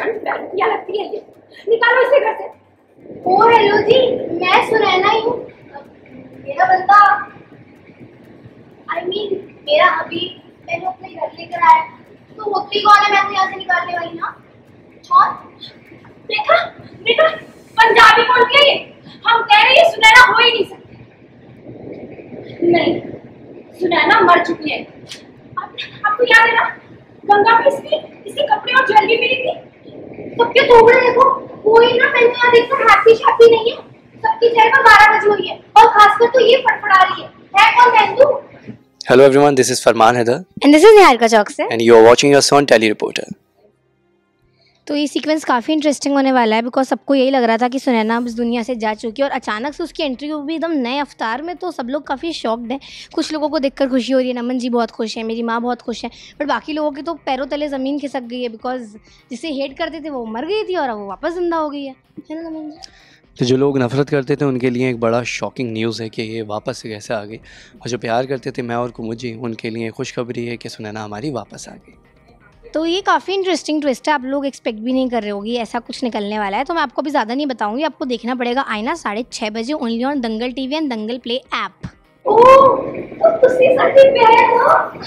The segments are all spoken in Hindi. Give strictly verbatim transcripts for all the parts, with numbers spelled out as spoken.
जंट लड़कियां लगती है ये। निकालो इसे घर से। ओ हेलो जी, मैं सुनैना ही हूँ। मेरा बंदा आई I मीन mean, मेरा अभी मैंने अपने घर लेकर आया, तो होती कौन है? मैं तो यहाँ से निकालने वाली ना। कौन? देखा देखा, पंजाबी बोल के ये हम कह रहे हैं सुनैना हो ही नहीं सकती। नहीं, सुनैना मर चुकी है। आप, आपको याद है ना, गंगा में इसकी इसके कपड़े और ज्वेलरी मिली थी। सबके थोबड़े देखो, कोई ना मैंने यहाँ देखकर हैप्पी शैप्पी नहीं है। सबकी चेहरे पर बारह बजे हुई है, और खासकर तो ये फटफड़ा रही है। है कौन Hindu? Hello everyone, this is Farman Haider and this is Niharika Chokse and you are watching your son Tele Reporter. तो ये सीक्वेंस काफ़ी इंटरेस्टिंग होने वाला है, बिकॉज सबको यही लग रहा था कि सुनैना अब इस दुनिया से जा चुकी है, और अचानक से उसकी एंट्री हुई एकदम नए अवतार में। तो सब लोग काफ़ी शॉक्ड हैं। कुछ लोगों को देखकर खुशी हो रही है, नमन जी बहुत खुश हैं, मेरी माँ बहुत खुश है, बट बाकी लोगों की तो पैरों तले ज़मीन खिसक गई है, बिकॉज जिसे हेट करते थे वो मर गई थी और अब वो वापस जिंदा हो गई है है ना नमन जी? तो जो लोग नफरत करते थे उनके लिए एक बड़ा शॉकिंग न्यूज़ है कि ये वापस से कैसे आ गई, और जो प्यार करते थे मैं और कुमुद जी, उनके लिए खुशखबरी है कि सुनैना हमारी वापस आ गई। तो ये काफ़ी इंटरेस्टिंग ट्विस्ट है, आप लोग एक्सपेक्ट भी नहीं कर रहे होगी ऐसा कुछ निकलने वाला है। तो मैं आपको भी ज़्यादा नहीं बताऊंगी, आपको देखना पड़ेगा आईना साढ़े छः बजे only on Dangal TV and Dangal play app. Oh, तो तुसी साथी प्यार हो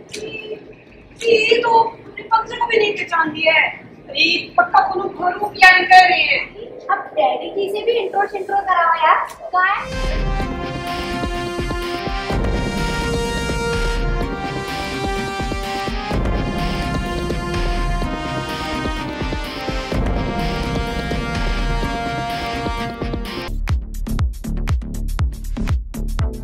ये तो पंक्ति को भी नहीं पहचान दिया है। अरे पक्का कोनो घरों प्लान कर रहे हैं। अब डैडी जी से भी इंट्रो इंट्रो कराओ यार। कहाँ है?